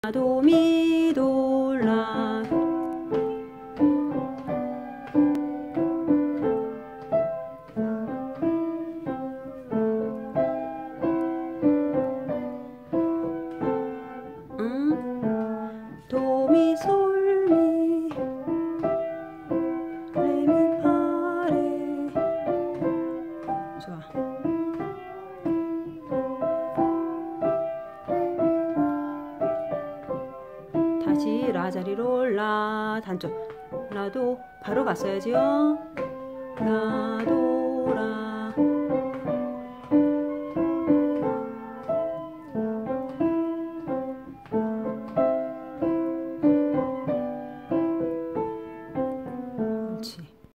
도, 미, 도, 라. 도, 미, 솔, 미, 레, 미, 파, 레. 좋아. 다시 라 자리로 라 단조. 라도 바로 갔어야지요. 라도